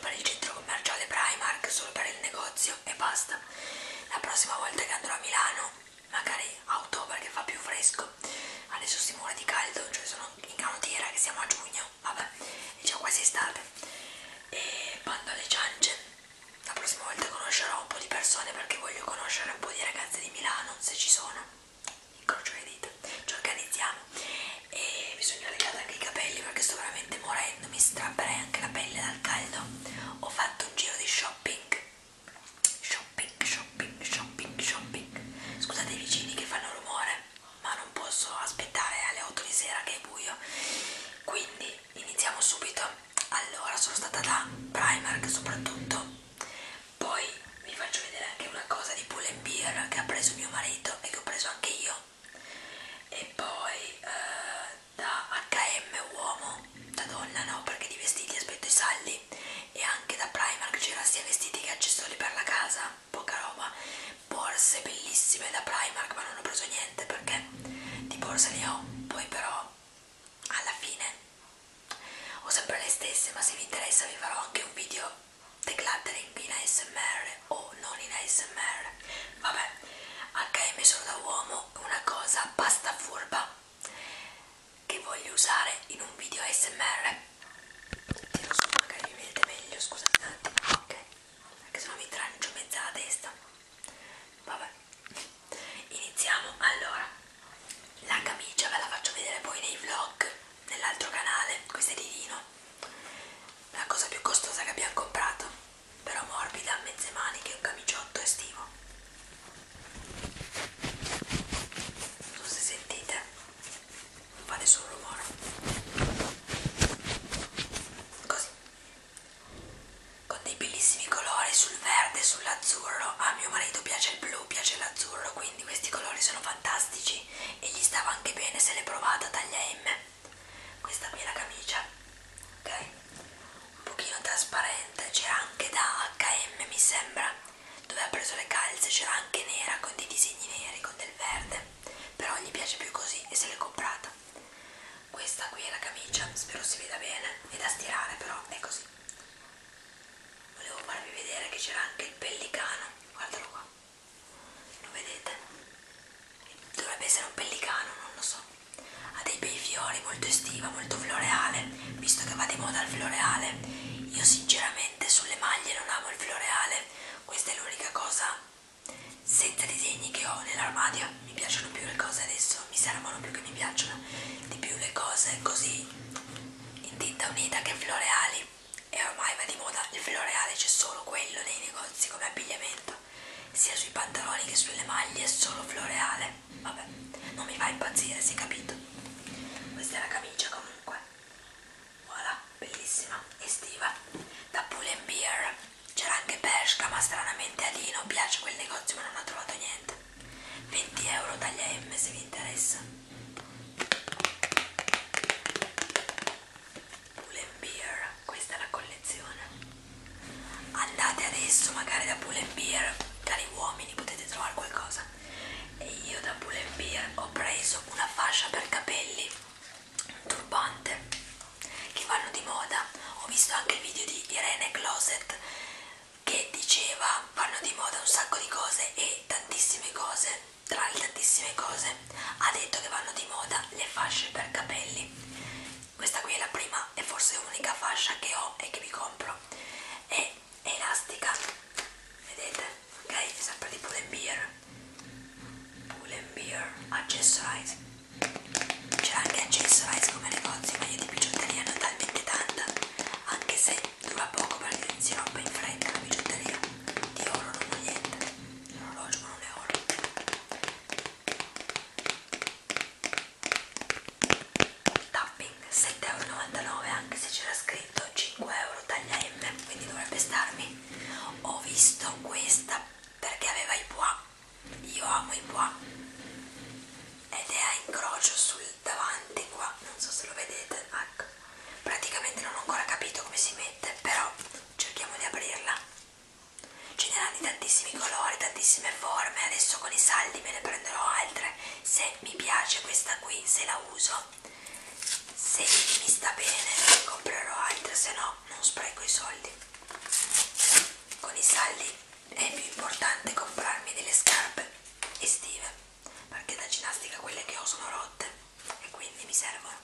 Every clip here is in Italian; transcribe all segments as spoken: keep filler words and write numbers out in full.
per il centro commerciale Primark, solo per il negozio e basta. La prossima volta che andrò a Milano, magari a ottobre che fa più fresco, adesso si muore di caldo, cioè sono in canottiera che siamo a giugno, vabbè, è già quasi estate, e bando alle ciance. La prossima volta conoscerò un po' di persone perché voglio conoscere un po' di ragazze di Milano, se ci sono, incrocio le dita, ci organizziamo. E mi sono legata anche i capelli perché sto veramente morendo, mi strapperei anche la pelle dal caldo. Ho fatto un giro di shopping, shopping, shopping, shopping, shopping. Scusate i vicini che fanno rumore, ma non posso aspettare alle otto di sera che è buio, quindi iniziamo subito. Allora, sono stata da Primark soprattutto, poi vi faccio vedere anche una cosa di Pull and Bear che ha preso mio marito e che ho preso anche io, e poi eh, da acca e emme uomo, da donna no, perché di vestiti aspetto i saldi, e anche da Primark c'era sia vestiti che accessori per la casa, poca roba, borse bellissime da Primark, ma non ho preso niente perché di borse ne ho, poi però alla fine ho sempre le stesse, ma se vi interessa vi farò anche un video decluttering in A S M R o non in A S M R. Vabbè, acca e emme solo da uomo, una cosa pasta furba che voglio usare in un video A S M R. Tiro su, magari mi vedete meglio, scusate un attimo, ok? Perché sennò mi trancio mezza la testa. Vabbè, iniziamo. Allora, la camicia ve la faccio vedere poi nei vlog nell'altro canale, questa è di Dino, la cosa più costosa che abbiamo comprato, però morbida, mezze maniche, un camiciotto estivo. Non so se sentite, non fa nessun rumore. Così, con dei bellissimi colori sul verde, sull'azzurro. A mio marito piace il blu, piace l'azzurro, quindi questi colori sono fantastici e gli stava anche bene, se l'è provata taglia emme. Questa qui è la camicia, ok? Un pochino trasparente, c'era anche da acca e emme mi sembra, dove ha preso le calze, c'era anche nera con dei disegni neri, con del verde, però gli piace più così e se l'è comprata. Questa qui è la camicia, spero si veda bene, è da stirare però è così. Volevo farvi vedere che c'era anche il pellicano, guardalo qua, lo vedete? Dovrebbe essere un pellicano, non lo so. Ha dei bei fiori, molto estiva, molto floreale, visto che va di moda il floreale. Io sinceramente sulle maglie non amo il floreale, questa è l'unica cosa senza disegni che ho nell'armadio. Mi piacciono più le cose adesso, mi servono più che mi piacciono di più le cose così in tinta unita che floreali, e ormai va di moda il floreale, c'è solo quello nei negozi come abbigliamento, sia sui pantaloni che sulle maglie, solo floreale. Vabbè, non mi fa impazzire, si è capito. Questa è la camicia comunque, voilà, bellissima, estiva, da Pull and Bear. C'era anche Bershka, ma stranamente a Dino piace quel negozio ma non ha trovato niente. venti euro taglia emme se vi interessa. Pull and Bear, questa è la collezione. Andate adesso magari da Pull and Bear, cari uomini, potete trovare qualcosa. E io da Pull and Bear ho preso una fascia per capelli, un turbante, che vanno di moda. Ho visto anche il video di Irene Closet che diceva vanno di moda un sacco di cose, e tantissime cose, tra le tantissime cose ha detto che vanno di moda le fasce per capelli. Questa qui è la prima e forse unica fascia che ho e che vi compro, è elastica, vedete? Ok, sempre di Pull and Bear. Pull and Bear Accessorize. C'era anche Accessorize come negozio, ma io di bigiotteria ne ho talmente tanta, anche se dura poco perché si rompe in fretta la bigiotteria. Di oro non ho niente, l'orologio ma non è oro. Tapping sette e novantanove euro, anche se c'era scritto cinque euro taglia emme, quindi dovrebbe starmi. Ho visto questa perché aveva i pois, io amo i pois, ed è a incrocio sul davanti qua, non so se lo vedete, ecco. Praticamente non ho ancora capito come si mette, però cerchiamo di aprirla. Ce n'erano di tantissimi colori, tantissime forme, adesso con i saldi me ne prenderò altre, se mi piace questa qui, se la uso, se mi sta bene comprerò altre, se no non spreco i soldi. con i saldi è più importante comprarmi delle scarpe estive, perché da ginnastica quelle che ho sono rotte e quindi mi servono.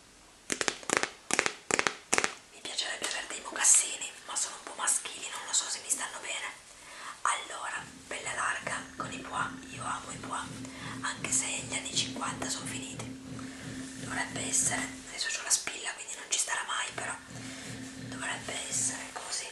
Mi piacerebbe avere dei mocassini, ma sono un po' maschili, non lo so se mi stanno bene. Allora, bella larga con i pois, io amo i pois, anche se gli anni cinquanta sono finiti. Dovrebbe essere, adesso c'ho la spilla quindi non ci starà mai, però dovrebbe essere così,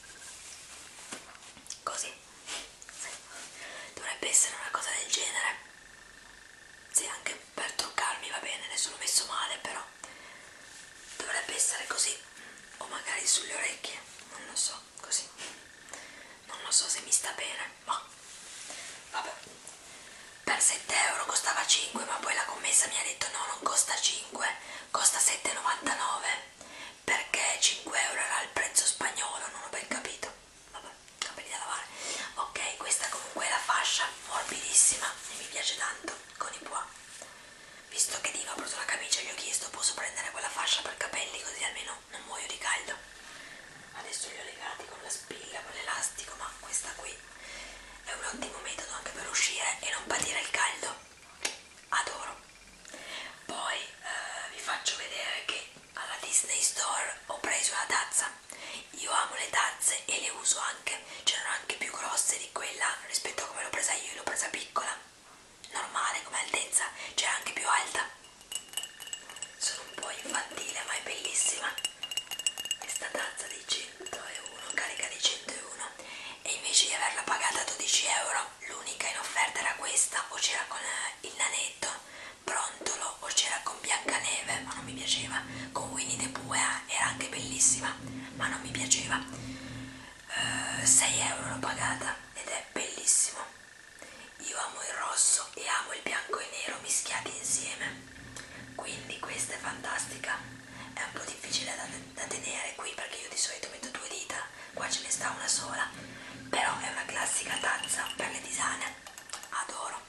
così, sì. Dovrebbe essere una cosa del genere, sì, anche per toccarmi va bene, adesso l'ho messo male, però dovrebbe essere così, o magari sulle orecchie, non lo so, così, non lo so se mi sta bene, ma vabbè. Per sette euro costava cinque, ma poi la commessa mi ha detto no, non costa cinque, costa sette e novantanove, perché cinque euro era il prezzo spagnolo, non ho ben capito. Vabbè, capelli da lavare. Ok, questa comunque è la fascia, morbidissima e mi piace tanto, con i pois. Visto che Dino ha preso la camicia, gli ho chiesto posso prendere quella fascia per capelli, così almeno non muoio di caldo. Adesso li ho legati con la spilla, con l'elastico, ma questa qui è un ottimo metodo anche per uscire e non patire il caldo. Adoro. Poi eh, vi faccio vedere che alla Disney Store ho preso una tazza. Io amo le tazze e le uso anche, c'erano anche più grosse di quella rispetto a come l'ho presa io, l'ho presa piccola, normale come altezza, c'era anche più alta. Sono un po' infantile ma è bellissima questa tazza di centouno, carica di centouno, e invece di averla pagata dodici euro l'unica in offerta era questa, o c'era con il nanetto brontolo o c'era con Biancaneve, ma non mi piaceva, con Winnie the Pooh era anche bellissima ma non mi piaceva. uh, sei euro l'ho pagata ed è bellissimo. Io amo il rosso e amo il bianco e nero mischiati insieme, quindi questa è fantastica. È un po' difficile da, da tenere qui perché io di solito metto due dita, qua ce ne sta una sola, però è una classica tazza per le tisane, adoro.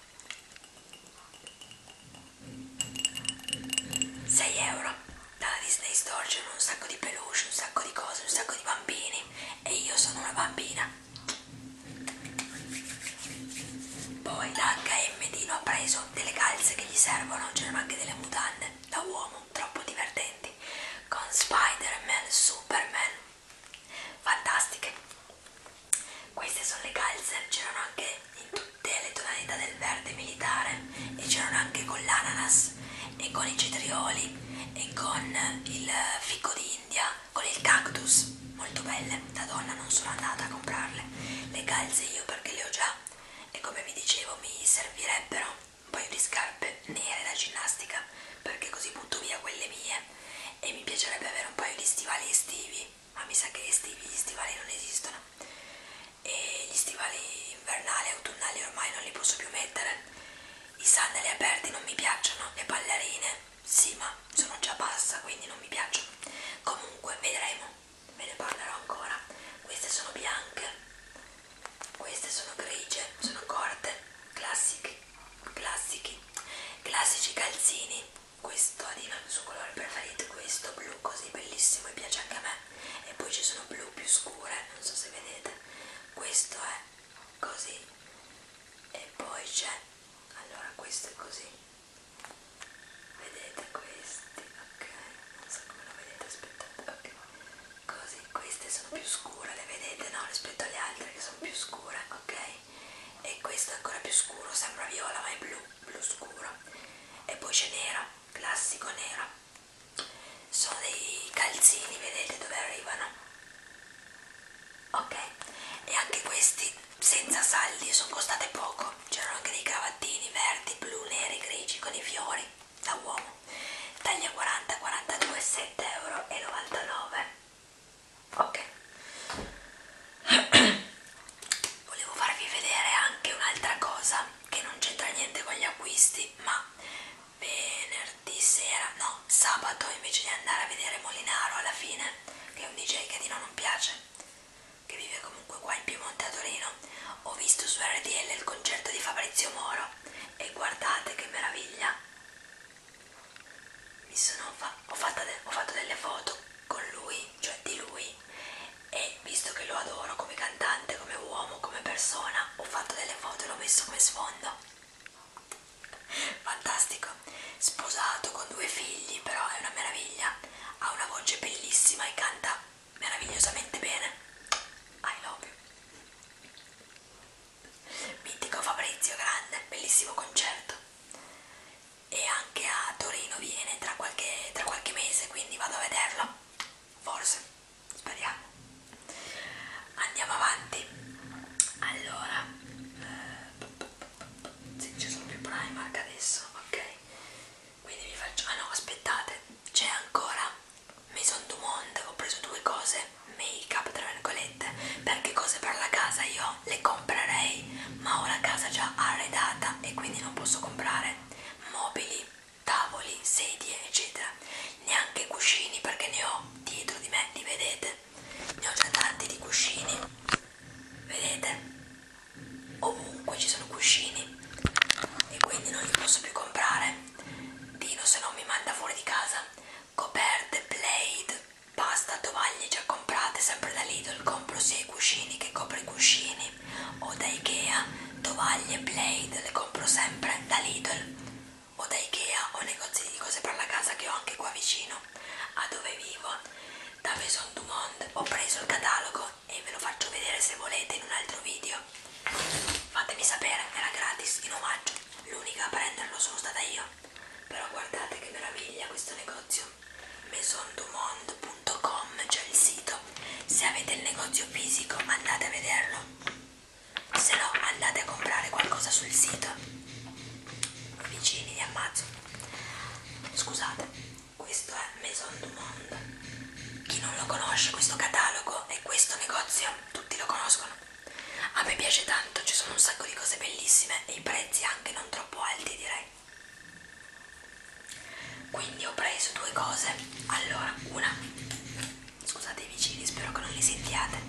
sei euro dalla Disney Store, c'erano un sacco di peluche, un sacco di cose, un sacco di bambini e io sono una bambina. Poi da acca e emme Dino ha preso delle calze che gli servono, c'erano anche delle mutande da uomo troppo divertenti con Spider-Man, Superman, fantastiche. Queste sono le calze, c'erano anche in tutte le tonalità del verde militare e c'erano anche con l'ananas e con i cetrioli e con il fico d'India, con il cactus, molto belle. Da donna non sono andata a comprarle le calze io perché le ho già, e come vi dicevo mi servirebbero un paio di scarpe nere da ginnastica perché così butto via quelle mie, e mi piacerebbe avere un paio di stivali estivi, ma mi sa che estivi gli stivali non esistono, e gli stivali invernali, autunnali ormai non li posso più mettere. I sandali aperti non mi piacciono, le ballerine sì, ma sono già bassa quindi non mi piacciono. Comunque vedremo, ve ne parlerò ancora. Queste sono bianche, queste sono grigie, sono corte, classici, classici, classici calzini. Questo Adina il suo colore preferito, questo blu così bellissimo e piace anche a me. E poi ci sono blu più scure, non so se vedete, questo è così e poi c'è, allora questo è così, vedete questi, ok, non so come lo vedete, aspettate, ok, così, queste sono più scure, le vedete, no, rispetto alle altre che sono più scure, ok, e questo è ancora più scuro, sembra viola ma è blu, blu scuro, e poi c'è nero, classico nero. Sono dei calzini, vedete dove arrivano, ok, e anche questi senza saldi sono costate poco, c'erano anche dei cravattini verdi, blu, neri, grigi con i fiori da uomo, taglia quaranta quarantadue, sette euro e novantanove, ok. Volevo farvi vedere anche un'altra cosa che non c'entra niente con gli acquisti, ma venerdì sera, no, sabato, invece di andare a vedere Molinaro alla fine, che è un D J che a Dino non piace, che vive comunque qua in Piemonte a Torino, ho visto su erre ti elle il concerto di Fabrizio Moro e guardate che meraviglia. Mi sono fa- ho, fatto de- ho fatto delle foto con visto che lo adoro come cantante, come uomo, come persona, ho fatto delle foto e l'ho messo come sfondo. Fantastico, sposato con due figli, però è una meraviglia, ha una voce bellissima e canta meravigliosamente bene. I love you. Mitico Fabrizio, grande, bellissimo concerto. E anche a Torino viene tra qualche, tra qualche mese, quindi vado a vederlo, forse, speriamo. Andiamo avanti. Allora, eh, sì, ci sono più Primark adesso, ok, quindi vi faccio, ah no, aspettate, c'è ancora Maison du Monde. Ho preso due cose make up tra virgolette, perché cose per la casa io le comprerei, ma ho la casa già arredata e quindi non posso comprare mobili, tavoli, sedie eccetera, neanche cuscini, perché ne ho dietro di me, li vedete, ne ho già tanti di cuscini, vedete, ovunque ci sono cuscini e quindi non li posso più comprare. Dino se non mi manda fuori di casa. Coperte, Blade, pasta, tovaglie già comprate sempre da Lidl, compro sia i cuscini che copro i cuscini, o da Ikea, tovaglie, Blade le compro sempre da Lidl o da Ikea o negozi di cose per la casa che ho anche qua vicino a dove vivo. Da Maison du Monde ho preso il catalogo e ve lo faccio vedere se volete in un altro video, fatemi sapere, era gratis in omaggio, l'unica a prenderlo sono stata io, però guardate che meraviglia questo negozio, maison du monde punto com c'è il sito, se avete il negozio fisico andate a vederlo, se no andate a comprare qualcosa sul sito. I vicini di Amazon. Scusate, questo è Maison du Monde. Chi non lo conosce questo catalogo e questo negozio, tutti lo conoscono. A me piace tanto, ci sono un sacco di cose bellissime e i prezzi anche non troppo alti, direi. Quindi ho preso due cose. Allora, una, scusate i vicini, spero che non li sentiate,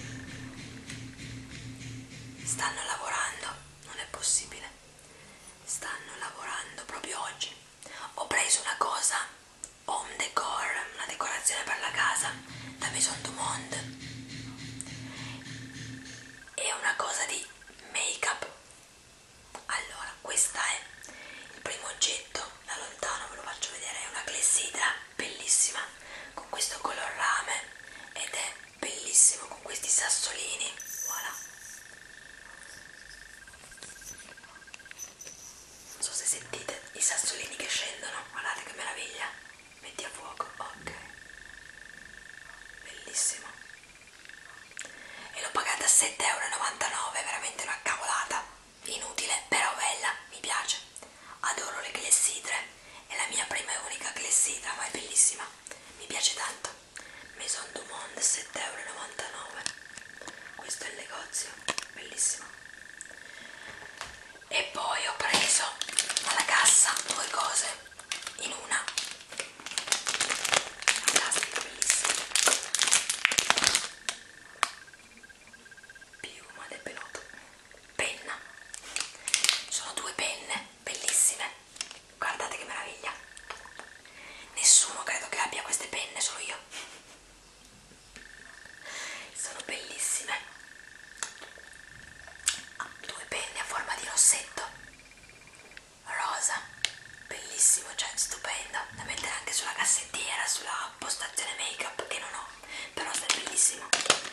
stanno lavorando, non è possibile, stanno lavorando proprio oggi. Ho preso una cosa home decor, una decorazione per la casa da Maison du Monde, e una cosa di make up. Allora, questa è il primo oggetto, da lontano ve lo faccio vedere, è una clessidra bellissima con questo color rame ed è bellissimo con questi sassolini, voilà. Non so se sentite i sassolini che scendono, guardate che meraviglia, metti a fuoco, ok, bellissimo. E l'ho pagata a sette e novantanove euro, veramente una cavolata, inutile, però bella, mi piace, adoro le clessidre, è la mia prima e unica clessidra, ma è bellissima, mi piace tanto. Maison du Monde, sette e novantanove euro, questo è il negozio, bellissimo. E poi ho preso alla cassa due cose in una, fantastica, bellissima, piuma del peloto, penna, sono due penne bellissime, guardate che meraviglia, nessuno credo che abbia queste penne, solo io, sono bellissime. Ah, due penne a forma di rossetto rosa, bellissimo, cioè stupendo, da mettere anche sulla cassettiera, sulla postazione make up che non ho, però è bellissimo,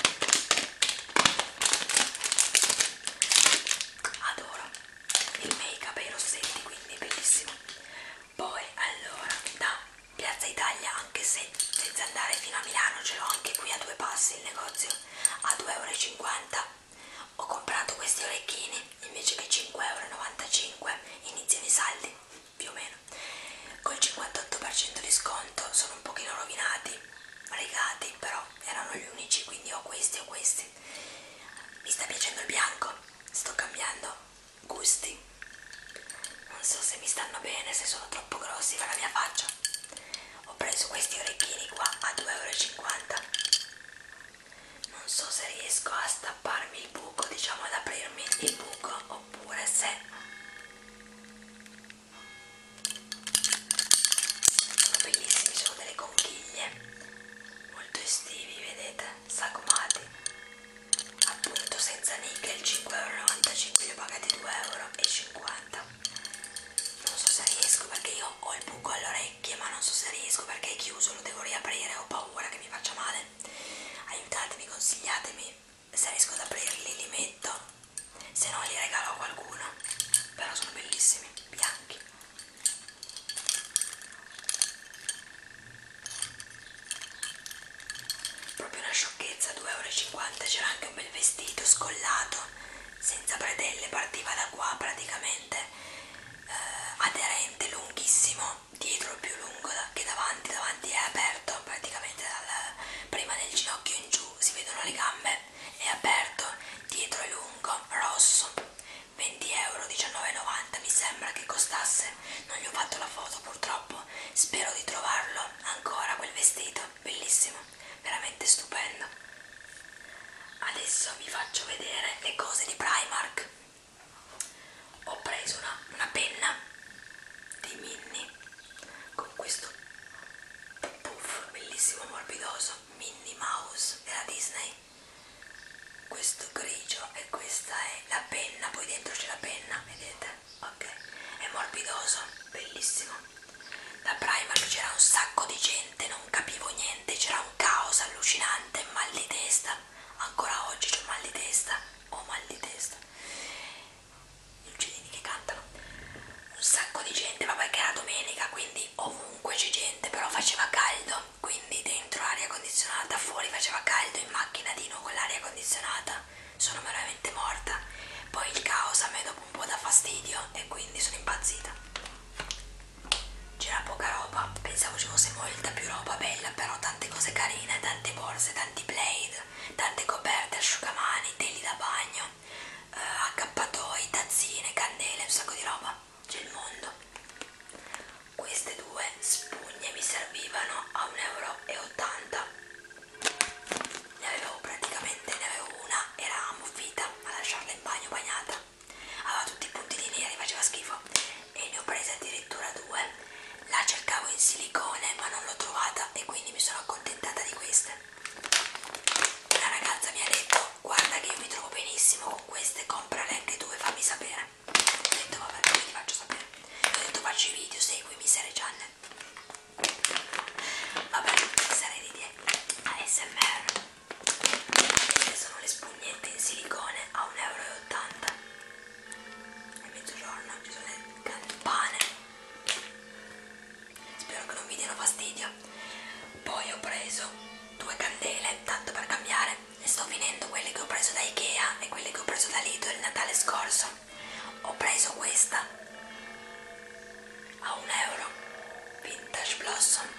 adoro il make up e i rossetti, quindi è bellissimo. Poi allora, da Piazza Italia, anche se senza andare fino a Milano, ce l'ho anche qui a due passi il negozio, a due e cinquanta euro ho comprato questi orecchini invece che cinque e novantacinque euro, iniziano i saldi più o meno, col cinquantotto per cento di sconto, sono un pochino rovinati, rigati, però erano gli unici, quindi ho questi o questi. Mi sta piacendo il bianco, sto cambiando gusti, non so se mi stanno bene, se sono troppo grossi per la mia faccia. Ho preso questi orecchini qua a due e cinquanta euro, non so se riesco a stapparmi il buco, diciamo ad aprirmi il buco, oppure se sono bellissimi, sono delle conchiglie molto estivi, vedete, sagomati, ditemi, se riesco ad aprirli li metto, se no li regalo a qualcuno, però sono bellissimi, bianchi. Proprio una sciocchezza, due euro e cinquanta. C'era anche un bel vestito scollato, senza bretelle, partiva da qua praticamente, eh, aderente, lunghissimo, dietro più lungo da, che davanti, davanti è aperto, praticamente dal, prima del ginocchio in giù si vedono le gambe, è aperto, dietro è lungo, rosso, venti euro, diciannove e novanta mi sembra che costasse, non gli ho fatto la foto purtroppo, spero di trovarlo ancora quel vestito, bellissimo, veramente stupendo. Adesso vi faccio vedere le cose di Primark. Ho preso una, una penna di Minnie con questo puff bellissimo morbidoso, Minnie Mouse della Disney, questo grigio, e questa è la penna, poi dentro c'è la penna, vedete? Ok, è morbidoso, bellissimo. Da Primark c'era un sacco di gente, non capivo niente, c'era un caos allucinante, mal di testa, ancora oggi c'ho mal di testa, ho mal di testa, gli uccellini che cantano, un sacco di gente, vabbè che era domenica quindi ovunque c'è gente, però faceva caldo, quindi dentro aria condizionata, fuori faceva caldo, in macchina di nuovo con l'aria condizionata, sono veramente morta. Poi il caos a me dopo un po' dà fastidio e quindi sono impazzita. C'era poca roba, pensavo ci fosse molta più roba bella, però tante cose carine, tante borse, tanti blade, tante coperte, asciugamani, teli da bagno, eh, accappatoi, tazzine, candele, un sacco di roba, c'è il mondo. Queste due spugne mi servivano a un euro e ottanta, ne avevo praticamente, ne avevo una, era ammuffita a lasciarla in bagno bagnata, aveva tutti i puntini neri, faceva schifo, e ne ho prese addirittura due. La cercavo in silicone ma non l'ho trovata e quindi mi sono accontentata di queste. Una ragazza mi ha detto guarda che io mi trovo benissimo con queste, comprale anche tu e fammi sapere. Ho detto vabbè, poi ti faccio sapere. Ho detto faccio i video, seguimi Sere Channel. Vabbè, serie di A S M R. Queste sono le spugnette in silicone a un euro e ottanta. A mezzogiorno ci sono le campane, spero che non vi diano fastidio. Poi ho preso due candele, tanto per cambiare, e sto finendo quelle che ho preso da Ikea e quelle che ho preso da Lidl il Natale scorso. Ho preso questa a un euro, Vintage Blossom,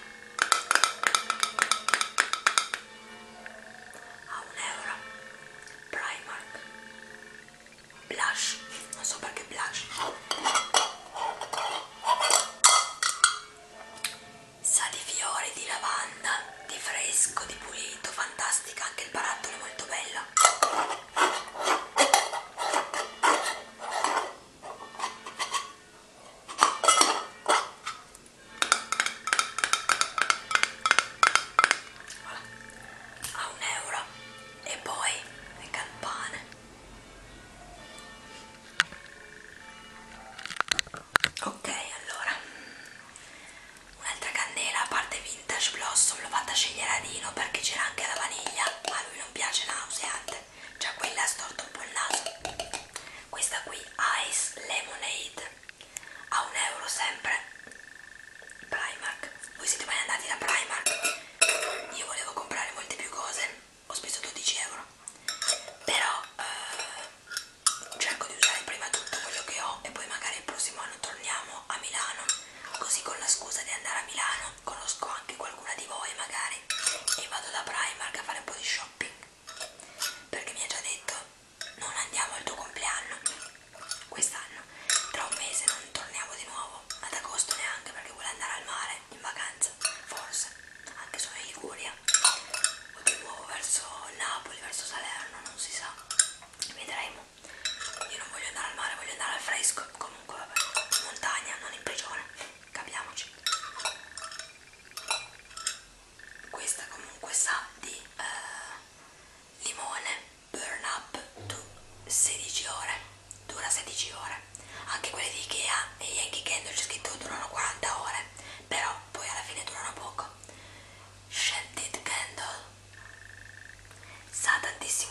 a un euro, Primark, blush, non so perché blush, sa di fiori, di lavanda, di fresco, di pulito, fantastica, anche il barattolo è molto bello. Voilà. A un euro. E poi le campane. Ok, allora un'altra candela, a parte Vintage Blossom, l'ho fatta scegliere a Dino perché c'era anche la vaniglia, a lui non piace nauseante, già quella ha storto un po' il naso. Questa qui, Ice Lemonade, a un euro sempre, Primark. Voi siete mai andati da Primark? Io volevo comprare molte più cose, ho speso dodici euro, però eh, cerco di usare prima tutto quello che ho e poi magari il prossimo anno torniamo a Milano, così con la scusa di andare a Milano conosco anche qualcuna di voi magari e vado da Primark a fare un po' di shopping, perché mi ha già detto non andiamo al tuo compleanno quest'anno, tra un mese non torniamo di nuovo, ad agosto neanche, perché vuole andare al mare in vacanza, forse anche solo in Liguria o di nuovo verso Napoli, verso Salerno, non si sa, vedremo. Io non voglio andare al mare, voglio andare al fresco, comunque vabbè, in montagna, non in prigione, capiamoci. Questa comunque sa di eh, limone, burn up to sedici ore, dura sedici ore, anche quelle di Ikea e Yankee Candle c'è scritto durano quaranta ore, però poi alla fine durano poco. Scented Candle, sa tantissimo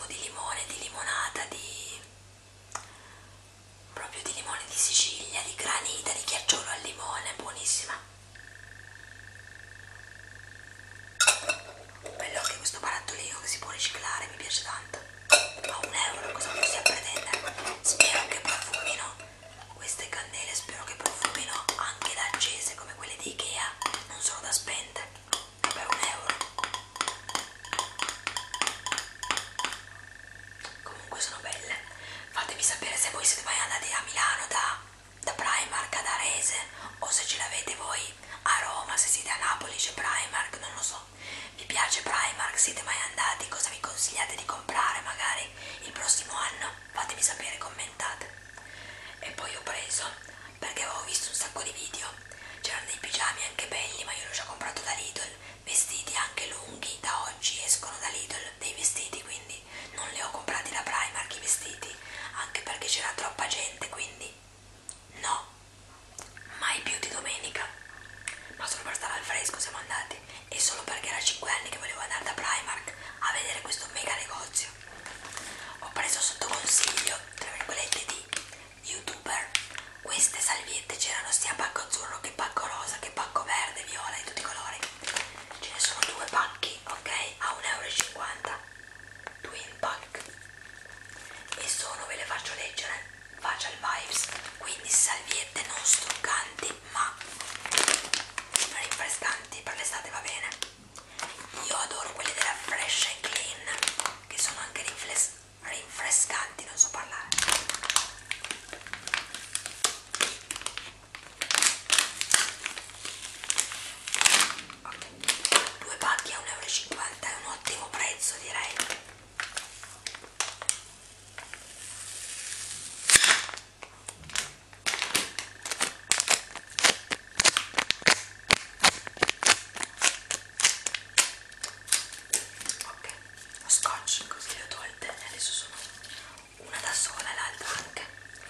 Sicilia, di granita, di ghiacciolo al limone, buonissima. Bello anche questo barattolino che si può riciclare, mi piace tanto. A un euro, cosa possiamo pretendere? Spero che profumino queste candele, spero che profumino anche da accese come quelle di Ikea, non solo da spente, per un euro. Comunque sono belle. Fatemi sapere se voi siete mai andati a Milano da, da Primark, ad Arese, o se ce l'avete voi a Roma, se siete a Napoli c'è Primark, non lo so. Vi piace Primark? Siete mai andati? Cosa mi consigliate di comprare magari il prossimo anno? Fatemi sapere, commentate. E poi ho preso, perché avevo visto un sacco di video, c'erano dei pigiami anche belli, ma io l'ho già comprato da Lidl, vestiti anche lunghi, da oggi escono da Lidl dei vestiti, quindi non li ho comprati da Primark i vestiti, anche perché c'era troppa gente, quindi no, mai più di domenica. Ma solo per stare al fresco siamo andati, e solo perché era cinque anni che volevo andare da Primark a vedere questo mega negozio. Ho preso sotto consiglio, tra virgolette, di youtuber queste salviette, c'erano sia pacco azzurro che pacco rosa che pacco verde, viola, di tutti i colori. Ce ne sono due pacchi, ok, a un euro e cinquanta, twin pack, e sono, ve le faccio leggere, Facial Vibes, quindi salviette non struccanti ma rinfrescanti, per l'estate va bene. Io adoro quelle della Fresh and Clean, che sono anche rinfres rinfrescanti, non so parlare. Ok, due pacchi a un euro e cinquanta è un ottimo prezzo, direi. Ok, lo scotch così le ho tolte e adesso sono una da sola e l'altra anche.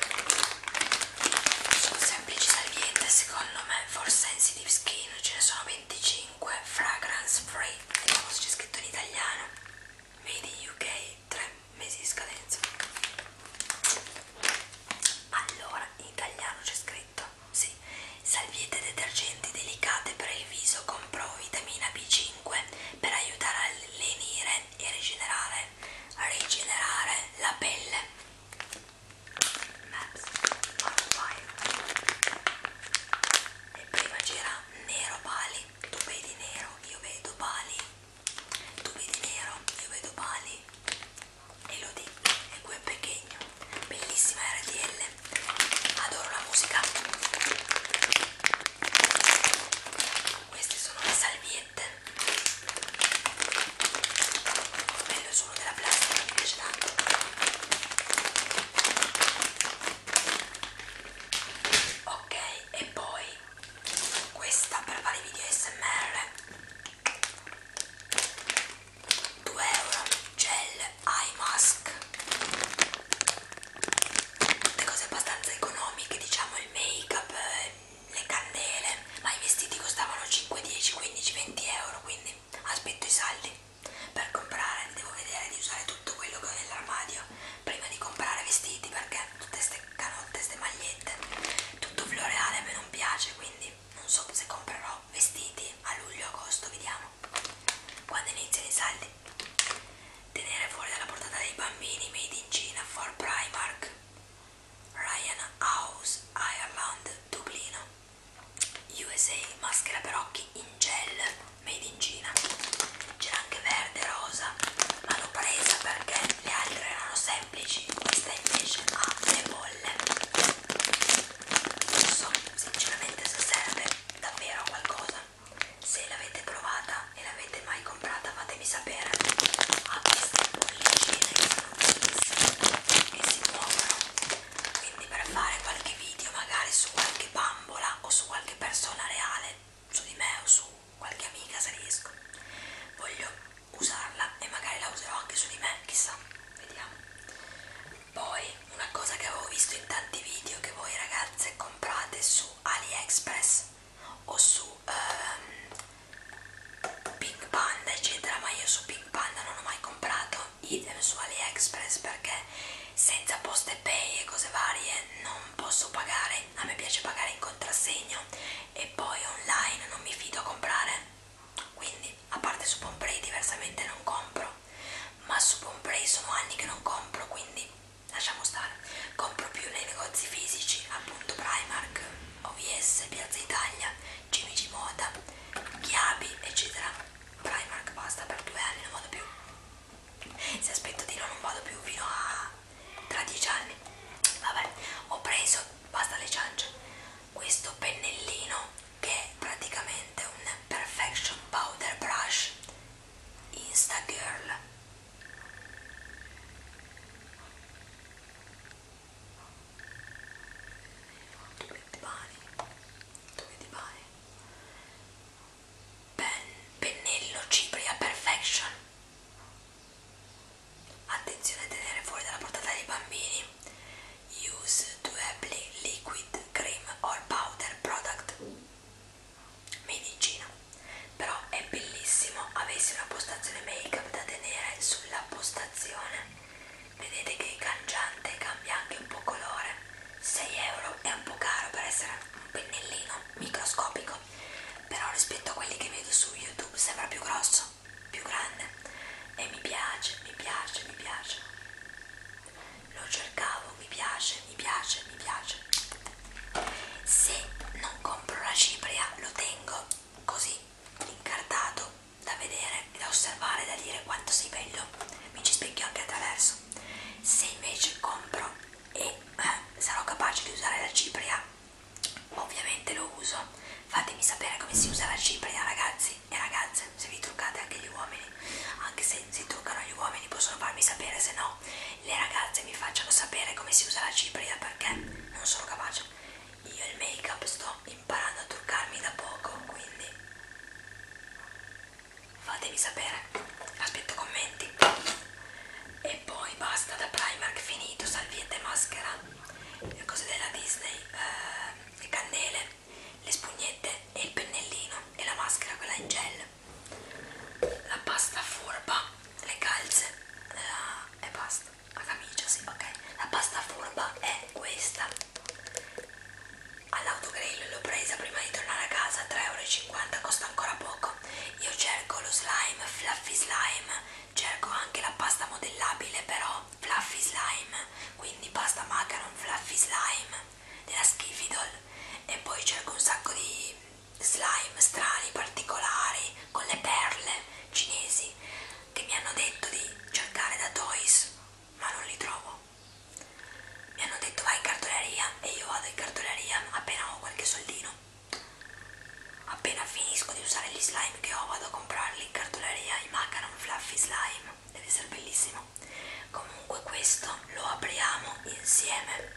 Sono semplici salviette, secondo me, for sensitive skin, ce ne sono venticinque, fragrance free, vediamo se c'è scritto in italiano, made in U K, tre mesi di scadenza. Allora, in italiano c'è scritto, sì, salviette detergenti delicate per il viso con provitamina B cinque per aiutare a lenire e rigenerare, a rigenerare la pelle. Maps, e prima c'era nero Bali, tu vedi nero, io vedo Bali, tu vedi nero, io vedo Bali, e lo dico, e qui è pequeño, bellissima R T L, adoro la musica. Queste sono le salviette, bello solo della plastica, mi piace tanto. Ok, e poi questa per fare video A S M R, due euro, gel eye mask, tutte cose abbastanza economiche, diciamo, il make up, le candele, ma i vestiti costavano cinque, dieci, quindici, venti euro, quindi aspetto i saldi per comprare, devo vedere di usare tutto quello che ho nell'armadio prima di comprare vestiti, perché tutte queste canotte, queste magliette, tutto floreale a me non piace, quindi non so se comprerò vestiti a luglio-agosto, vediamo quando iniziano i saldi. Tenere fuori dalla portata dei bambini, made in Cina, for Primark, Ryan House, Ireland, Dublino, U S A, maschera per occhi in gel, made in Cina. C'era anche verde, rosa, ma l'ho presa perché le altre erano semplici, questa invece ha le bolle. Non so sinceramente se serve davvero a qualcosa. Se l'avete provata e l'avete mai comprata fatemi sapere. Ha queste bollicine che sono bellissime, che si muovono, quindi per fare qualche video magari su qualche bambola o su qualche persona reale, su di me o su qualche amica se riesco, voglio usarla e magari la userò anche su di me, chissà, vediamo. Poi una cosa che avevo visto in tanti video che voi ragazze comprate su AliExpress o su ehm, Pink Panda eccetera, ma io su Pink Panda non ho mai comprato, idem su AliExpress, perché senza Poste Pay e cose varie non posso posso pagare, a me piace pagare in contrassegno e poi online non mi fido a comprare, quindi a parte su Pomprey diversamente non compro, ma su Pomprey sono anni che non compro, quindi lasciamo stare, compro più nei negozi fisici, appunto Primark, O V S, Piazza Italia, Jimmy G Moda, Chiabi, eccetera. Primark basta, per due anni non vado più, se aspetto di no non vado più fino a tra dieci anni. Vabbè, ho preso, basta le ciance, questo pennellino che è praticamente un Perfection Powder Brush Instagirl. Dove ti pare? Dove ti pare? Pen, pennello cipria Perfection. Attenzione a tenere fuori dalla portata dei bambini. Use to apply liquid, cream or powder product. Made in Cina. Però è bellissimo. Avessi una postazione make up da tenere sulla postazione. Vedete che è cangiante, cambia anche un po' colore. sei euro è un po' caro per essere un pennellino microscopico, però rispetto a quelli che vedo su YouTube sembra più grosso, più grande, e mi piace, mi piace, mi piace. Lo cercavo, mi piace, mi piace, mi piace. Se non compro la cipria lo tengo così incartato da vedere e da osservare, da dire quanto sei bello, mi ci specchio anche attraverso. Se invece compro e eh, sarò capace di usare la cipria, ovviamente lo uso. Fatemi sapere come si usa la cipria, ragazzi e ragazze, se vi truccate anche gli uomini, anche se si truccano gli uomini possono farmi sapere, se no le ragazze mi facciano sapere come si usa la cipria, perché non sono capace. Io il make up sto imparando a truccarmi da poco, quindi fatemi sapere, aspetto commenti. E poi basta, da Primark finito, salviette, maschera, le cose della Disney, eh, le candele, le spugnette e il pennellino e la maschera, quella in gel, la pasta furba, le calze la... e basta, la camicia, sì, ok. La pasta furba è questa, all'Autogrill l'ho presa prima di tornare a casa, tre euro e cinquanta, costa ancora poco. Io cerco lo slime, fluffy slime, cerco anche la pasta modellabile, però fluffy slime, quindi pasta macaron fluffy slime della Skiffy Doll, e poi cerco un sacco di slime strani, particolari, con le perle cinesi, che mi hanno detto di cercare da Toys, ma non li trovo. Mi hanno detto vai in cartoleria e io vado in cartoleria appena ho qualche soldino. Appena finisco di usare gli slime che ho vado a comprarli in cartoleria, i Macaron Fluffy Slime, deve essere bellissimo. Comunque questo lo apriamo insieme.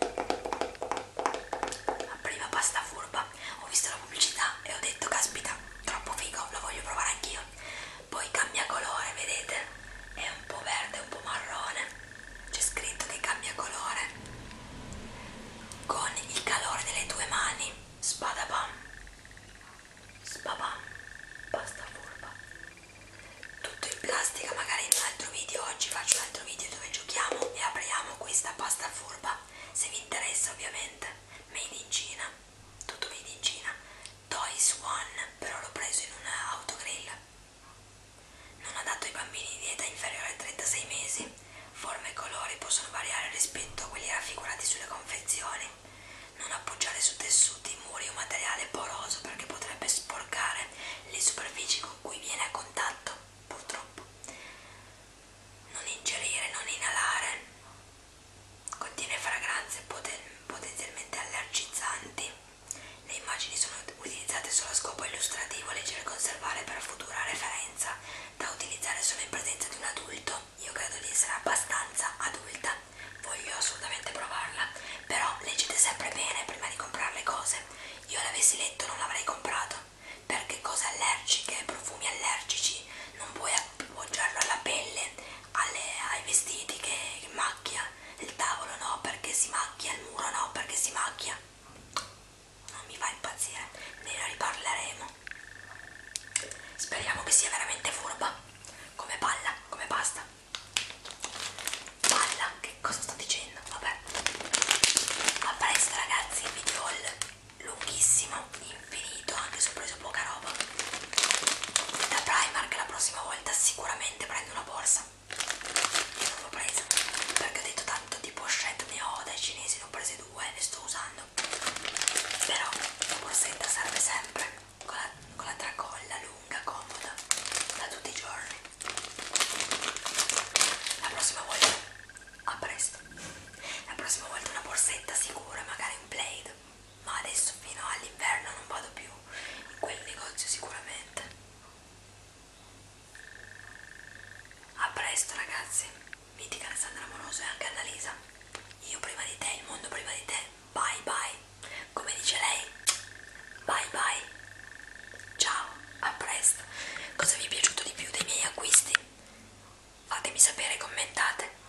La prima pasta furba, ho visto la pubblicità e ho detto caspita, troppo figo, lo voglio provare anch'io. Poi cambia colore, vedete? È un po' verde, un po' marrone, c'è scritto che cambia colore con il calore delle tue mani. Spadabam, sbabam, pasta furba, tutto in plastica. Magari in un altro video, oggi faccio un altro video dove giochiamo e apriamo questa pasta furba, se vi interessa ovviamente. Made in Cina, tutto made in Cina. Toys One, però l'ho preso in un autogrill, non adatto ai bambini di età inferiore ai trentasei mesi. Forme e colori possono variare rispetto a quelli raffigurati sulle confezioni. Non appoggiare su tessuti, muri o materiale poroso perché potrebbe sporcare le superfici con cui viene a contatto, purtroppo. Non ingerire, non inalare. Contiene fragranze poten- potenzialmente allergizzanti. Le immagini sono utilizzate solo a scopo illustrativo, leggere e conservare per futura referenza, da utilizzare solo in presenza di un adulto. Io credo di essere abbastanza adulta, voglio assolutamente provarla, però leggete sempre bene prima di comprare le cose. Io l'avessi letto non l'avrei comprato, perché cose allergiche, profumi allergici, non puoi appoggiarlo alla pelle, alle, ai vestiti che, che macchia, il tavolo no perché si macchia, il muro no perché si macchia. Non mi fa impazzire, ne riparleremo. Speriamo che sia veramente furba, come palla, come pasta. Palla, che cosa sto dicendo? Vabbè, a presto ragazzi. prossima volta una borsetta sicura, magari un plaid, ma adesso fino all'inverno non vado più in quel negozio sicuramente. A presto ragazzi, mitica Alessandra Amoroso e anche Annalisa. Io prima di te, il mondo prima di te. Bye bye. Come dice lei, bye bye. Ciao, a presto. Cosa vi è piaciuto di più dei miei acquisti? Fatemi sapere, commentate.